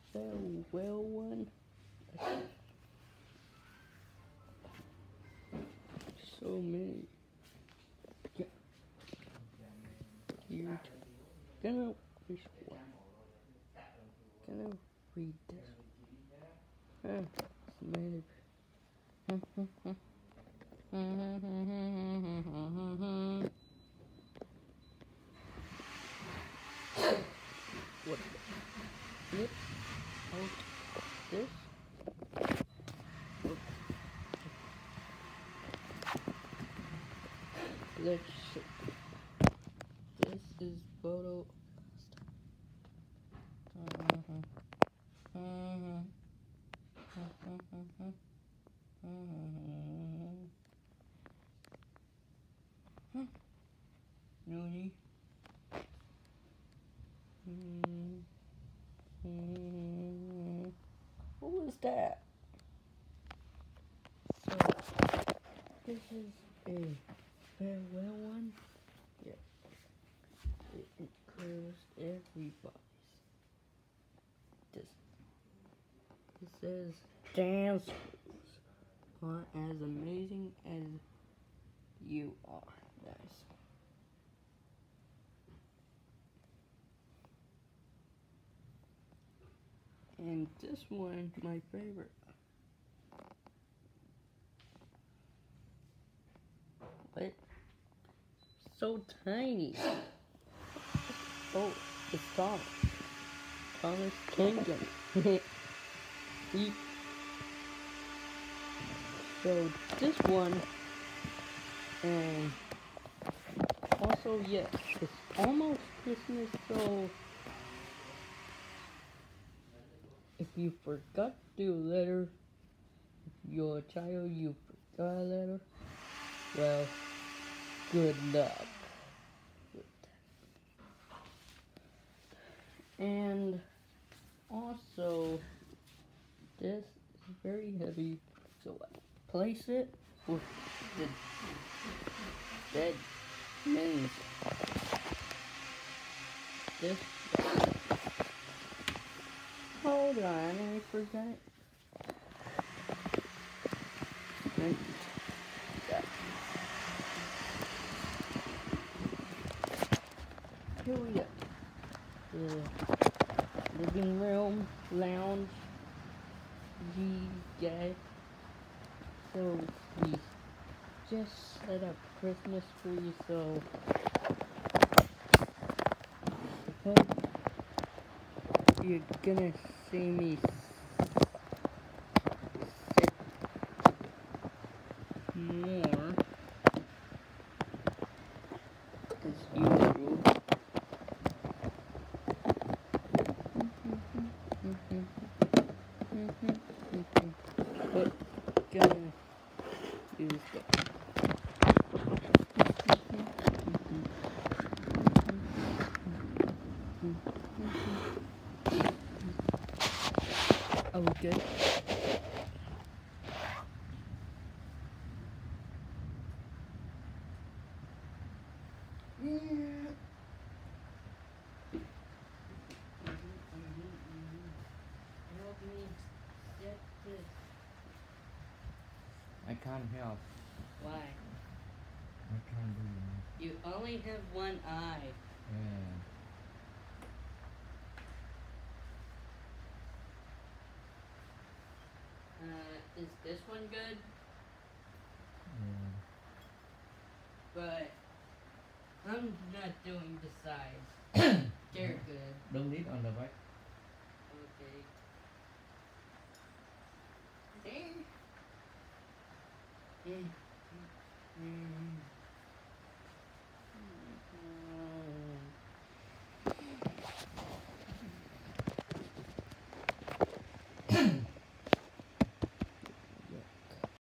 farewell one. So many. Yeah. Here. Gonna this one. Gonna read this. It's many. What? Flip out this. Let's see. This is photo. Really? What was that? So, this is a farewell one. Yeah. It includes everybody's. This. It says dance moves are as amazing as you are. Nice. And this one, my favorite. What? So tiny. Oh, it's Thomas. Thomas Kingdom. So this one, and also yes, it's almost Christmas. So if you forgot to do a letter, if you're a child, you forgot a letter. Well, good luck with that. And also, this is very heavy, so I place it with the dead men's. This. Hold on, I forgot. Yeah. Here we go. The living room, lounge, guy. So we just set up Christmas tree, so you're gonna see me sit more as usual. But gonna use that. Are we good? I can't help. Why? I can't do it. You only have one eye. Yeah. Is this one good? Yeah. But I'm not doing the sides. They're good. Don't lead on the right. Okay. There.